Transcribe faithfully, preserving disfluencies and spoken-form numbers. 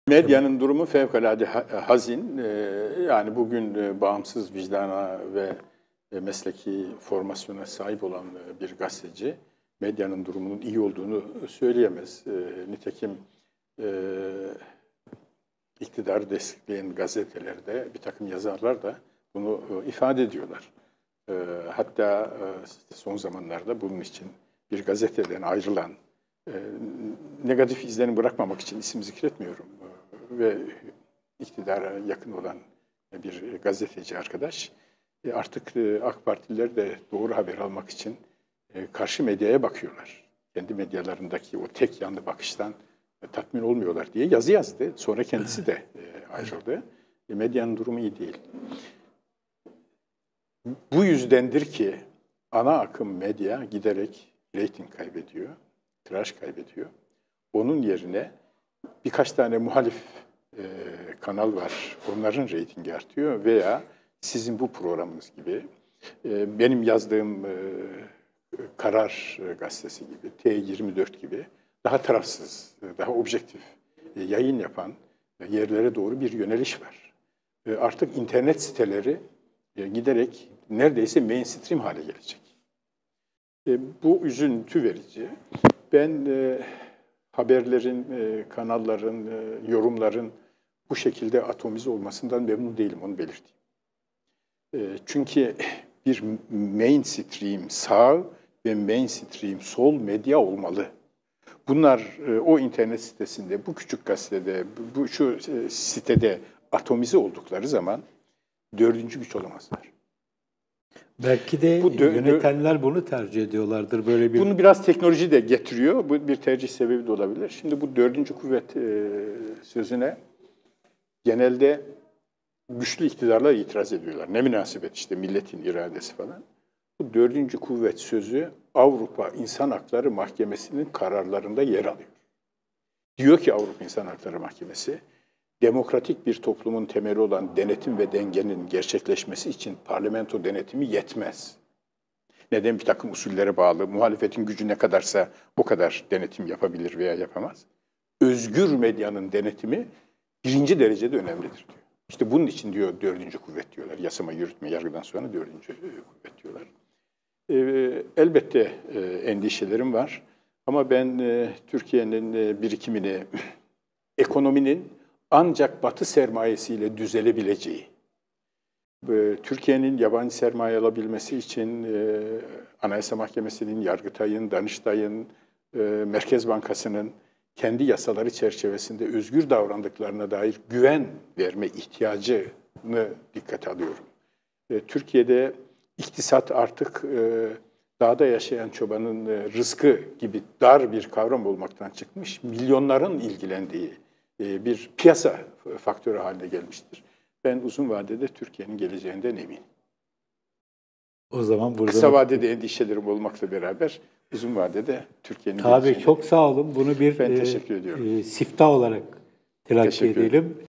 Medyanın durumu fevkalade hazin. Yani bugün bağımsız vicdana ve mesleki formasyona sahip olan bir gazeteci medyanın durumunun iyi olduğunu söyleyemez. Nitekim iktidarı destekleyen gazetelerde bir takım yazarlar da bunu ifade ediyorlar. Hatta son zamanlarda bunun için bir gazeteden ayrılan, negatif izlenim bırakmamak için isim zikretmiyorum ve iktidara yakın olan bir gazeteci arkadaş artık AK Partililer de doğru haber almak için karşı medyaya bakıyorlar. Kendi medyalarındaki o tek yanlı bakıştan tatmin olmuyorlar diye yazı yazdı. Sonra kendisi de ayrıldı. Medyanın durumu iyi değil. Bu yüzdendir ki ana akım medya giderek reyting kaybediyor, tiraj kaybediyor. Onun yerine birkaç tane muhalif e, kanal var. Onların reytingi artıyor veya sizin bu programınız gibi, e, benim yazdığım e, Karar Gazetesi gibi, T yirmi dört gibi daha tarafsız, daha objektif e, yayın yapan e, yerlere doğru bir yöneliş var. E, artık internet siteleri e, giderek neredeyse mainstream hale gelecek. E, bu üzüntü verici. Ben e, haberlerin, e, kanalların, e, yorumların bu şekilde atomize olmasından memnun değilim, onu belirteyim. E, çünkü bir mainstream sağ ve mainstream sol medya olmalı. Bunlar e, o internet sitesinde, bu küçük gazetede, bu şu e, sitede atomize oldukları zaman dördüncü güç olamazlar. Belki de bu yönetenler bunu tercih ediyorlardır. Böyle bir. Bunu biraz teknoloji de getiriyor. Bu bir tercih sebebi de olabilir. Şimdi bu dördüncü kuvvet e, sözüne genelde güçlü iktidarlar itiraz ediyorlar. Ne münasebet işte milletin iradesi falan. Bu dördüncü kuvvet sözü Avrupa İnsan Hakları Mahkemesi'nin kararlarında yer alıyor. Diyor ki Avrupa İnsan Hakları Mahkemesi, demokratik bir toplumun temeli olan denetim ve dengenin gerçekleşmesi için parlamento denetimi yetmez. Neden? Bir takım usullere bağlı, muhalefetin gücü ne kadarsa o kadar denetim yapabilir veya yapamaz. Özgür medyanın denetimi birinci derecede önemlidir diyor. İşte bunun için diyor dördüncü kuvvet diyorlar. Yasama, yürütme, yargıdan sonra dördüncü kuvvet diyorlar. Ee, elbette e, endişelerim var. Ama ben e, Türkiye'nin e, birikimini, ekonominin ancak Batı sermayesiyle düzelebileceği, Türkiye'nin yabancı sermaye alabilmesi için e, Anayasa Mahkemesi'nin, Yargıtay'ın, Danıştay'ın, e, Merkez Bankası'nın kendi yasaları çerçevesinde özgür davrandıklarına dair güven verme ihtiyacını dikkate alıyorum. E, Türkiye'de iktisat artık e, dağda yaşayan çobanın e, rızkı gibi dar bir kavram olmaktan çıkmış, milyonların ilgilendiği e, bir piyasa faktörü haline gelmiştir. Ben uzun vadede Türkiye'nin geleceğinden eminim. O zaman burada kısa vadede endişelerim olmakla beraber uzun vadede Türkiye'nin geleceğinden. Tabii çok sağ olun. Bunu bir ben teşekkür ediyorum. E, siftah olarak telakki edelim.